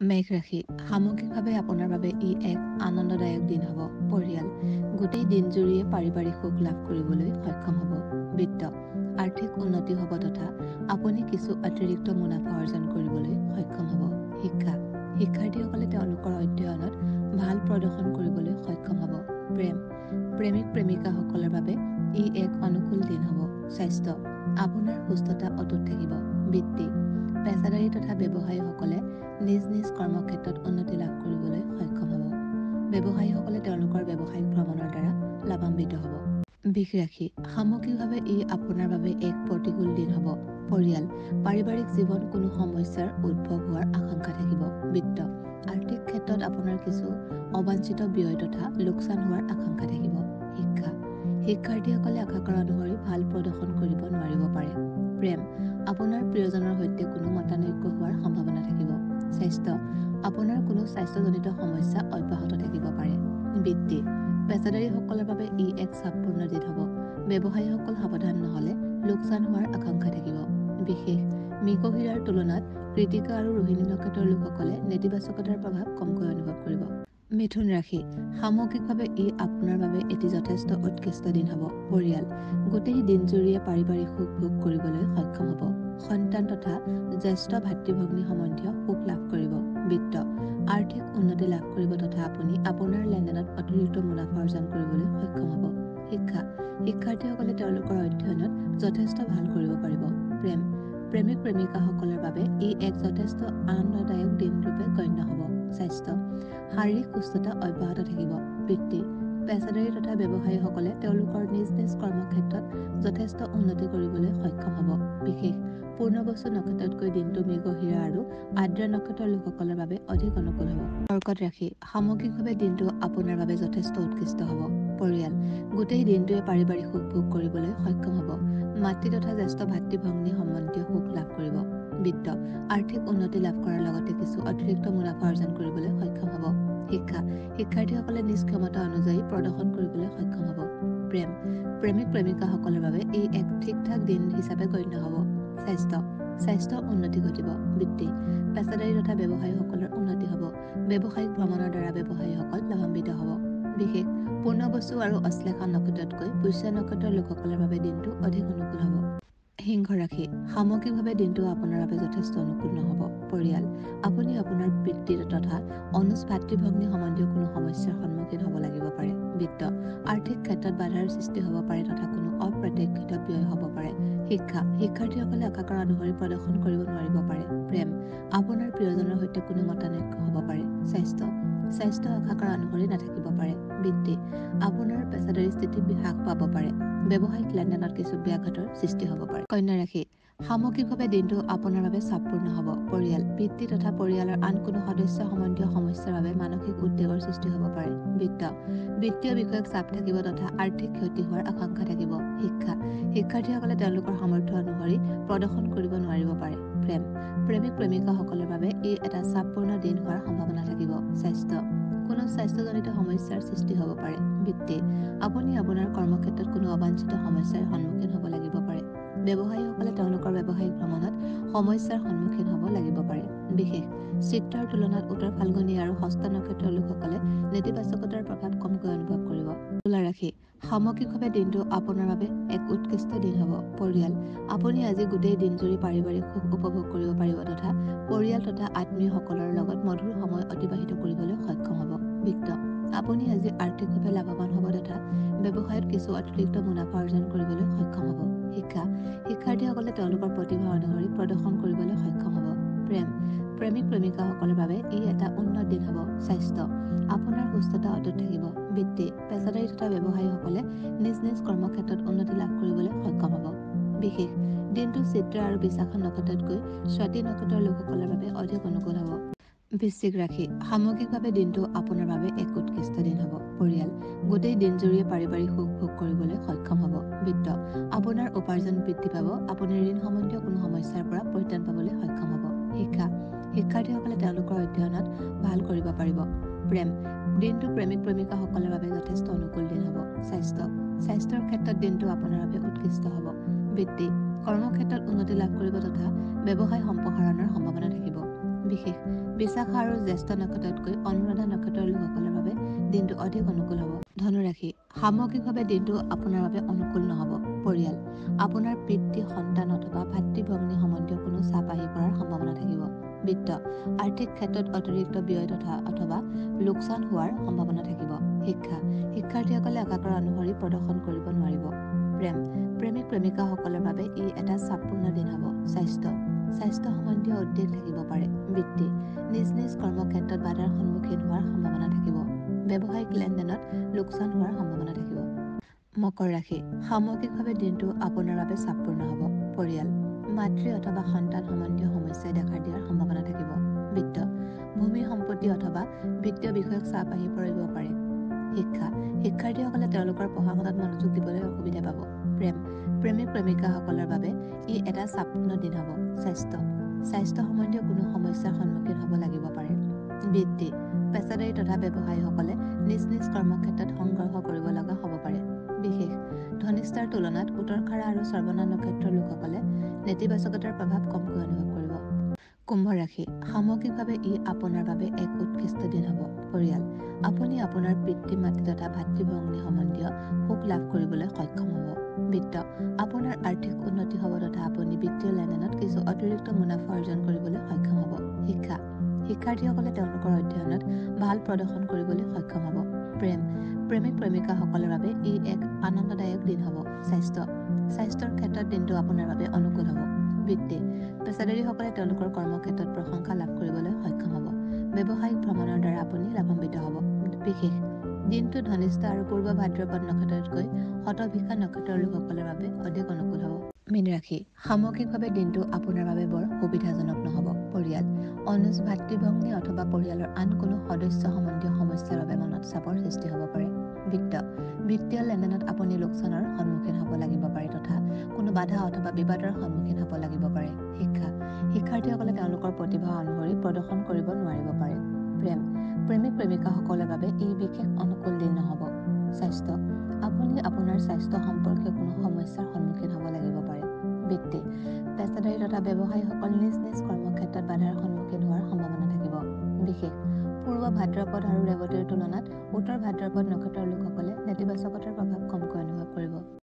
মেঘ ৰাশি সামগ্ৰিকভাৱে আপোনাৰ বাবে ই এক আনন্দদায়ক দিন হ'ব। পৰিয়াল গোটেই দিনজুৰিয়ে পাৰিবাৰিক সুখ লাভ কৰিবলৈ সক্ষম হ'ব। বিত্ত আৰ্থিক উন্নতি হ'ব তথা আপুনি কিছু অতিৰিক্ত মুনাফা অৰ্জন কৰিবলৈ সক্ষম হ'ব। শিক্ষা শিক্ষাৰ্থীসকলে তেওঁলোকৰ অধ্যয়নত ভাল প্ৰদৰ্শন কৰিবলৈ সক্ষম হ'ব। প্ৰেম প্ৰেমিক প্ৰেমিকাসকলৰ বাবে ই এক অনুকূল দিন হ'ব। স্বাস্থ্য আপোনাৰ সুস্থতা অটুট থাকিব। বৃত্তি পেছাদাৰী তথা ব্যৱসায়ীসকলে নিজ নিজ কৰ্মক্ষেত্ৰত উন্নতি লাভ কৰিবলৈ সক্ষম হ'ব। ব্যৱসায়ীসকলে তেওঁলোকৰ ব্যৱসায়িক ভ্ৰমণৰ দ্বাৰা লাভান্বিত হ'ব। বৃষ ৰাশি সামগ্ৰিকভাৱে ই আপোনাৰ বাবে এক প্ৰতিকূল দিন হ'ব। পৰিয়াল পাৰিবাৰিক জীৱন কোনো সমস্যাৰ উদ্ভৱ হোৱাৰ আশংকা থাকিব। বিত্ত আৰ্থিক ক্ষেত্ৰত আপোনাৰ কিছু অবাঞ্ছিত ব্যয় তথা লোকচান হোৱাৰ আশংকা থাকিব। শিক্ষা শিক্ষাৰ্থীসকলে আশা কৰা অনুসৰি ভাল প্ৰদৰ্শন কৰিব নোৱাৰিব পাৰে। প্ৰেম আপোনাৰ প্ৰিয়জনৰ সৈতে কোনো মতানৈক্য হোৱাৰ সম্ভাৱনা থাকিব। স্বাস্থ্য আপোনাৰ কোনো স্বাস্থ্যজনিত সমস্যা অব্যাহত থাকিব পাৰে। বৃত্তি পেছাদাৰীসকলৰ বাবে ই এক চাপপূৰ্ণ দিন হ'ব। ব্যৱসায়ীসকল সাৱধান নহ'লে লোকচান হোৱাৰ আশংকা থাকিব। বিশেষ মৃগশিৰাৰ তুলনাত কৃতিকা আৰু ৰোহিণী নক্ষত্ৰৰ লোকসকলে নেতিবাচকতাৰ প্ৰভাৱ কমকৈ অনুভৱ কৰিব। মিথুন ৰাশি সামগ্ৰিকভাৱে ই আপোনাৰ বাবে এটি যথেষ্ট উৎকৃষ্ট দিন হ'ব। পৰিয়াল গোটেই দিনজুৰিয়ে পাৰিবাৰিক সুখ ভোগ কৰিবলৈ সক্ষম হ'ব। সন্তান তথা জ্যেষ্ঠ ভাতৃভগ্নী সম্বন্ধীয় সুখ লাভ কৰিব। বিত্ত আৰ্থিক উন্নতি লাভ কৰিব তথা আপুনি আপোনাৰ লেনদেনত অতিৰিক্ত মুনাফা অৰ্জন কৰিবলৈ সক্ষম হ'ব। শিক্ষা শিক্ষাৰ্থীসকলে তেওঁলোকৰ অধ্যয়নত যথেষ্ট ভাল কৰিব পাৰিব। প্ৰেম প্ৰেমিক প্ৰেমিকাসকলৰ বাবে ই এক যথেষ্ট আনন্দদায়ক দিন ৰূপে গণ্য হ'ব। স্বাস্থ্য শাৰীৰিক সুস্থতা অব্যাহত থাকিব। বৃত্তি পেছাদাৰী তথা ব্যৱসায়ীসকলে তেওঁলোকৰ নিজ নিজ কৰ্মক্ষেত্ৰত যথেষ্ট উন্নতি কৰিবলৈ সক্ষম হ'ব। বিশেষ পূৰ্ণবসু নক্ষত্ৰতকৈ দিনটো মৃগশিৰা আৰু আদ্ৰা নক্ষত্ৰৰ লোকসকলৰ বাবে অধিক অনুকূল হ'ব। কৰ্কট ৰাশি সামগ্ৰিকভাৱে দিনটো আপোনাৰ বাবে যথেষ্ট উৎকৃষ্ট হ'ব। পৰিয়াল গোটেই দিনটোৱে পাৰিবাৰিক সুখ ভোগ কৰিবলৈ সক্ষম হ'ব। মাতৃ তথা জ্যেষ্ঠ ভাতৃভগ্নী সম্বন্ধীয় সুখ লাভ কৰিব। বিত্ত আৰ্থিক উন্নতি লাভ কৰাৰ লগতে কিছু অতিৰিক্ত মুনাফা অৰ্জন কৰিবলৈ সক্ষম হ'ব। শিক্ষা শিক্ষাৰ্থীসকলে নিজ ক্ষমতা অনুযায়ী প্ৰদৰ্শন কৰিবলৈ সক্ষম হ'ব। প্ৰেম প্ৰেমিক প্ৰেমিকাসকলৰ বাবে ই এক ঠিক ঠাক দিন হিচাপে গণ্য হ'ব। স্বাস্থ্য উন্নতি ঘটিব। বৃত্তি পেছাদাৰী তথা ব্যৱসায়ীসকলৰ উন্নতি হ'ব। ব্যৱসায়িক ভ্ৰমণৰ দ্বাৰা ব্যৱসায়ীসকল লাভান্বিত হ'ব। বিশেষ পূৰ্ণবসু আৰু অশ্লেষা নক্ষত্ৰতকৈ পুষ্য নক্ষত্ৰৰ লোকসকলৰ বাবে দিনটো অধিক অনুকূল হ'ব। সিংহ ৰাশি সামগ্ৰিকভাৱে দিনটো আপোনাৰ বাবে যথেষ্ট অনুকূল নহ'ব। পৰিয়াল আপুনি আপোনাৰ পিতৃ তথা অনুজ ভাতৃভগ্নী সম্বন্ধীয় কোনো সমস্যাৰ সন্মুখীন হ'ব লাগিব পাৰে। বিত্ত আৰ্থিক ক্ষেত্ৰত বাধাৰ সৃষ্টি হ'ব পাৰে তথা কোনো অপ্ৰত্যাশিত ব্যয় হ'ব পাৰে। শিক্ষা শিক্ষাৰ্থীসকলে আশা কৰা অনুসৰি প্ৰদৰ্শন কৰিব নোৱাৰিব পাৰে। প্ৰেম আপোনাৰ প্ৰিয়জনৰ সৈতে কোনো মতানৈক্য হ'ব পাৰে। স্বাস্থ্য আশা কৰা অনুসৰি নাথাকিব পাৰে। বৃত্তি আপোনাৰ পেছাদাৰী স্থিতি হ্ৰাস পাব পাৰে। ব্যৱসায়িক লেনদেনত কিছু ব্যাঘাতৰ সৃষ্টি হ'ব পাৰে। কন্যা ৰাশি সামগ্ৰিকভাৱে দিনটো আপোনাৰ বাবে চাপপূৰ্ণ হ'ব। পৰিয়াল পিতৃ তথা পৰিয়ালৰ আন কোনো সদস্য সম্বন্ধীয় সমস্যাৰ বাবে মানসিক উদ্বেগৰ সৃষ্টি হ'ব পাৰে। বিত্তীয় বিষয়ক চাপ থাকিব তথা আৰ্থিক ক্ষতি হোৱাৰ আশংকা থাকিব। শিক্ষা শিক্ষাৰ্থীসকলে তেওঁলোকৰ সামৰ্থ্য অনুসৰি প্ৰদৰ্শন কৰিব নোৱাৰিব পাৰে। প্ৰেম প্ৰেমিক প্ৰেমিকাসকলৰ বাবে ই এটা চাপপূৰ্ণ দিন হোৱাৰ সম্ভাৱনা থাকিব। স্বাস্থ্য কোনো স্বাস্থ্যজনিত সমস্যাৰ সৃষ্টি হ'ব পাৰে। বৃত্তি আপুনি আপোনাৰ কৰ্মক্ষেত্ৰত কোনো অবাঞ্ছিত সমস্যাৰ সন্মুখীন হ'ব লাগিব পাৰে। ব্যৱসায়ীসকলে তেওঁলোকৰ ব্যৱসায়িক ভ্ৰমণত সমস্যাৰ সন্মুখীন হ'ব লাগিব পাৰে। বিশেষ চিত্ৰৰ তুলনাত উত্তৰ ফাল্গুনী আৰু হস্ত নক্ষত্ৰৰ লোকসকলে নেতিবাচকতাৰ প্ৰভাৱ কমকৈ অনুভৱ কৰিব। তুলা ৰাশি সামগ্ৰিকভাৱে দিনটো আপোনাৰ বাবে এক উৎকৃষ্ট দিন হ'ব। পৰিয়াল আপুনি আজি গোটেই দিনজুৰি পাৰিবাৰিক সুখ উপভোগ কৰিব পাৰিব তথা পৰিয়াল তথা আত্মীয়সকলৰ লগত মধুৰ সময় অতিবাহিত কৰিবলৈ সক্ষম হ'ব। বিত্ত আপুনি আজি আৰ্থিকভাৱে লাভৱান হ'ব তথা ব্যৱসায়ত কিছু অতিৰিক্ত মুনাফা অৰ্জন কৰিবলৈ সক্ষম হ'ব। শিক্ষা শিক্ষাৰ্থীসকলে তেওঁলোকৰ প্ৰতিভা অনুসৰি প্ৰদৰ্শন কৰিবলৈ সক্ষম হ'ব। প্ৰেম প্ৰেমিক প্ৰেমিকাসকলৰ বাবে ই এটা উন্নত দিন হ'ব। স্বাস্থ্য আপোনাৰ সুস্থতা অটুট থাকিব। বৃত্তি পেছাদাৰী তথা ব্যৱসায়ীসকলে নিজ নিজ কৰ্মক্ষেত্ৰত উন্নতি লাভ কৰিবলৈ সক্ষম হ'ব। বিশেষ দিনটো চিত্ৰা আৰু বিশাখা নক্ষত্ৰতকৈ স্বাতী নক্ষত্ৰৰ লোকসকলৰ বাবে অধিক অনুকূল হ'ব। বৃশ্চিক ৰাশি সামগ্ৰিকভাৱে দিনটো আপোনাৰ বাবে এক উৎকৃষ্ট দিন হ'ব। পৰিয়াল গোটেই দিনজুৰিয়ে পাৰিবাৰিক সুখ ভোগ কৰিবলৈ সক্ষম হ'ব। বিত্ত আপোনাৰ উপাৰ্জন বৃদ্ধি পাব। আপুনি ঋণ সম্বন্ধীয় কোনো সমস্যাৰ পৰা পৰিত্ৰাণ পাবলৈ সক্ষম হ'ব। শিক্ষা শিক্ষাৰ্থীসকলে তেওঁলোকৰ অধ্যয়নত ভাল কৰিব পাৰিব। প্ৰেম দিনটো প্ৰেমিক প্ৰেমিকাসকলৰ বাবে যথেষ্ট অনুকূল দিন হ'ব। স্বাস্থ্যৰ ক্ষেত্ৰত দিনটো আপোনাৰ বাবে উৎকৃষ্ট হ'ব। বৃত্তি কৰ্মক্ষেত্ৰত উন্নতি লাভ কৰিব তথা ব্যৱসায় সম্প্ৰসাৰণৰ সম্ভাৱনা থাকিব। বিশেষ বিশাখা আৰু জ্যেষ্ঠ নক্ষত্ৰতকৈ অনুৰাধা নক্ষত্ৰৰ লোকসকলৰ বাবে দিনটো অধিক অনুকূল হ'ব। ধনুৰাশি সামগ্ৰিকভাৱে দিনটো আপোনাৰ বাবে অনুকূল নহ'ব। পৰিয়াল আপোনাৰ পিতৃ সন্তান অথবা ভাতৃ ভগ্নী সম্বন্ধীয় কোনো চাপ আহি পৰাৰ সম্ভাৱনা থাকিব। বিত্ত আৰ্থিক ক্ষেত্ৰত অতিৰিক্ত ব্যয় অথবা লোকচান হোৱাৰ সম্ভাৱনা থাকিব। শিক্ষা শিক্ষাৰ্থীসকলে আশা কৰা অনুসৰি প্ৰদৰ্শন কৰিব নোৱাৰিব। প্ৰেম প্ৰেমিক প্ৰেমিকাসকলৰ বাবে ই এটা চাপপূৰ্ণ দিন হ'ব। স্বাস্থ্য সম্বন্ধীয় উদ্বেগ থাকিব পাৰে। বৃত্তি নিজ নিজ কৰ্মক্ষেত্ৰত বাধাৰ সন্মুখীন হোৱাৰ সম্ভাৱনা থাকিব। ব্যৱসায়িক লেনদেনত লোকচান হোৱাৰ সম্ভাৱনা থাকিব। মকৰ ৰাশি সামগ্ৰিকভাৱে দিনটো আপোনাৰ বাবে চাপপূৰ্ণ হ'ব। পৰিয়াল মাতৃ অথবা সন্তান সম্বন্ধীয় সমস্যাই দেখা দিয়াৰ সম্ভাৱনা থাকিব। বিত্ত ভূমি সম্পত্তি অথবা বিত্তীয় বিষয়ক চাপ আহি পৰিব পাৰে। শিক্ষা শিক্ষাৰ্থীসকলে তেওঁলোকৰ পঢ়া শুনাত মনোযোগ দিবলৈ অসুবিধা পাব। প্ৰেম প্ৰেমিক প্ৰেমিকাসকলৰ বাবে ই এটা চাপপূৰ্ণ দিন হ'ব। স্বাস্থ্য সম্বন্ধীয় কোনো সমস্যাৰ সন্মুখীন হ'ব লাগিব পাৰে। বৃত্তি পেছাদাৰী তথা ব্যৱসায়ীসকলে নিজ নিজ কৰ্মক্ষেত্ৰত সংঘৰ্ষ কৰিব লগা হ'ব পাৰে। বিশেষ ধনিষ্ঠাৰ তুলনাত উত্তৰখাৰা আৰু শ্ৰৱণা নক্ষত্ৰৰ লোকসকলে নেতিবাচকতাৰ প্ৰভাৱ কমকৈ অনুভৱ কৰিব। কুম্ভ ৰাশি সামগ্ৰিকভাৱে ই আপোনাৰ বাবে এক উৎকৃষ্ট দিন হ'ব। পৰিয়াল আপুনি আপোনাৰ পিতৃ মাতৃ তথা ভাতৃ ভগ্নী সম্বন্ধীয় সুখ লাভ কৰিবলৈ সক্ষম হ'ব। বিত্ত আপোনাৰ আৰ্থিক উন্নতি হ'ব তথা আপুনি বিত্তীয় লেনদেনত কিছু অতিৰিক্ত মুনাফা অৰ্জন কৰিবলৈ সক্ষম হ'ব। শিক্ষা শিক্ষাৰ্থীসকলে তেওঁলোকৰ অধ্যয়নত ভাল প্ৰদৰ্শন কৰিবলৈ সক্ষম হ'ব। প্ৰেম প্ৰেমিক প্ৰেমিকাসকলৰ বাবে ই এক আনন্দদায়ক দিন হ'ব। স্বাস্থ্যৰ ক্ষেত্ৰত দিনটো আপোনাৰ বাবে অনুকূল হ'ব। বৃত্তি পেছাদাৰীসকলে তেওঁলোকৰ কৰ্মক্ষেত্ৰত প্ৰশংসা লাভ কৰিবলৈ সক্ষম হ'ব। ব্যৱসায়িক ভ্ৰমণৰ দ্বাৰা আপুনি লাভান্বিত হ'ব। বিশেষ দিনটো ধনিষ্ঠা আৰু পূৰ্ব ভাদ্ৰপদ নক্ষত্ৰতকৈ শতভিষা নক্ষত্ৰৰ লোকসকলৰ বাবে অধিক অনুকূল হ'ব। মীন ৰাশি সামগ্ৰিকভাৱে দিনটো আপোনাৰ বাবে বৰ সুবিধাজনক নহ'ব। পৰিয়াল অনুজ ভাতৃ ভগ্নী অথবা পৰিয়ালৰ আন কোনো সদস্য সম্বন্ধীয় সমস্যাৰ বাবে মনত চাপৰ সৃষ্টি হ'ব পাৰে। বিত্তীয় লেনদেনত আপুনি লোকচানৰ সন্মুখীন হ'ব লাগিব পাৰে তথা কোনো বাধা অথবা বিবাদৰ সন্মুখীন হ'ব লাগিব পাৰে। শিক্ষা শিক্ষাৰ্থীসকলে তেওঁলোকৰ প্ৰতিভা অনুসৰি প্ৰদৰ্শন কৰিব নোৱাৰিব পাৰে। প্ৰেম প্ৰেমিক প্ৰেমিকাসকলৰ বাবে ই বিশেষ অনুকূল দিন নহ'ব। স্বাস্থ্য আপুনি আপোনাৰ স্বাস্থ্য সম্পৰ্কীয় কোনো সমস্যাৰ সন্মুখীন হ'ব লাগিব পাৰে। বৃত্তি পেছাদাৰী তথা ব্যৱসায়ীসকল নিজ নিজ কৰ্মক্ষেত্ৰত বাধাৰ সন্মুখীন হোৱাৰ সম্ভাৱনা থাকিব। বিশেষ পূৰ্ব ভাদ্ৰপদ আৰু ৰেৱতীৰ তুলনাত উত্তৰ ভাদ্ৰপদ নক্ষত্ৰৰ লোকসকলে নেতিবাচকতাৰ প্ৰভাৱ কমকৈ অনুভৱ কৰিব।